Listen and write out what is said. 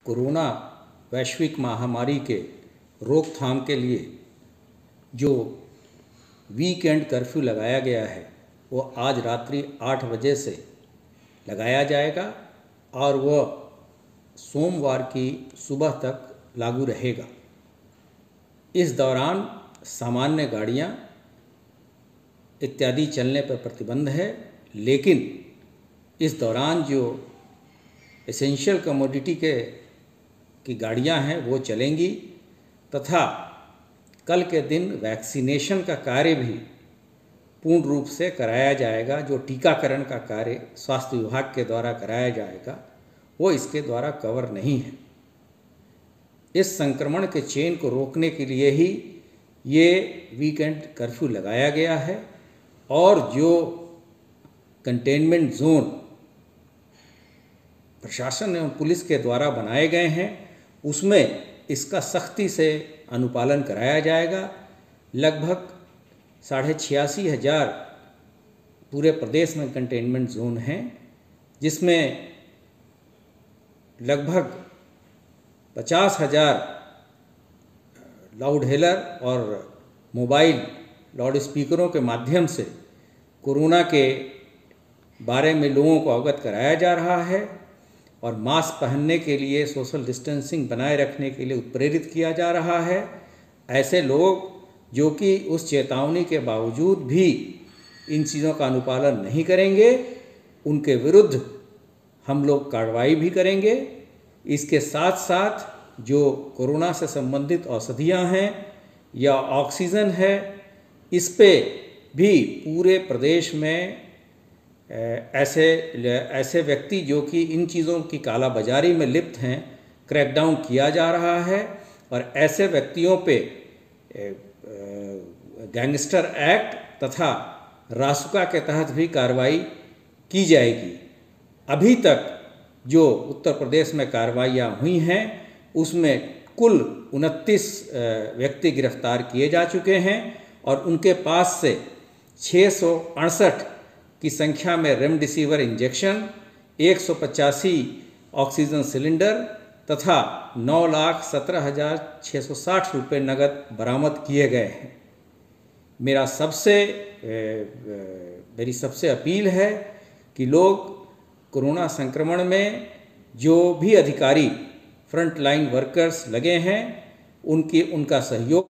Corona वैश्विक महामारी के रोकथाम के लिए जो वीकेंड कर्फ्यू लगाया गया है वो आज रात्रि 8 बजे से लगाया जाएगा और वह सोमवार की सुबह तक लागू रहेगा। इस दौरान सामान्य गाड़ियां इत्यादि चलने पर प्रतिबंध है, लेकिन इस दौरान जो एसेंशियल कमोडिटी की गाड़ियां हैं वो चलेंगी तथा कल के दिन वैक्सीनेशन का कार्य भी पूर्ण रूप से कराया जाएगा। जो टीकाकरण का कार्य स्वास्थ्य विभाग के द्वारा कराया जाएगा वो इसके द्वारा कवर नहीं है। इस संक्रमण के चेन को रोकने के लिए ही ये वीकेंड कर्फ्यू लगाया गया है और जो कंटेनमेंट जोन प्रशासन एवं पुलिस के द्वारा बनाए गए हैं उसमें इसका सख्ती से अनुपालन कराया जाएगा। लगभग 86,500 पूरे प्रदेश में कंटेनमेंट जोन हैं, जिसमें लगभग 50,000 लाउड हेलर और मोबाइल लाउड स्पीकरों के माध्यम से कोरोना के बारे में लोगों को अवगत कराया जा रहा है और मास्क पहनने के लिए, सोशल डिस्टेंसिंग बनाए रखने के लिए उत्प्रेरित किया जा रहा है। ऐसे लोग जो कि उस चेतावनी के बावजूद भी इन चीज़ों का अनुपालन नहीं करेंगे, उनके विरुद्ध हम लोग कार्रवाई भी करेंगे। इसके साथ साथ जो कोरोना से संबंधित औषधियाँ हैं या ऑक्सीजन है, इस पे भी पूरे प्रदेश में ऐसे व्यक्ति जो कि इन चीज़ों की कालाबाजारी में लिप्त हैं क्रैकडाउन किया जा रहा है और ऐसे व्यक्तियों पे गैंगस्टर एक्ट तथा रासुका के तहत भी कार्रवाई की जाएगी। अभी तक जो उत्तर प्रदेश में कार्रवाइयाँ हुई हैं उसमें कुल 29 व्यक्ति गिरफ्तार किए जा चुके हैं और उनके पास से 668 की संख्या में रेमडेसिविर इंजेक्शन, 185 ऑक्सीजन सिलेंडर तथा 9,17,660 रुपये नकद बरामद किए गए हैं। मेरी सबसे अपील है कि लोग कोरोना संक्रमण में जो भी अधिकारी फ्रंट लाइन वर्कर्स लगे हैं उनका सहयोग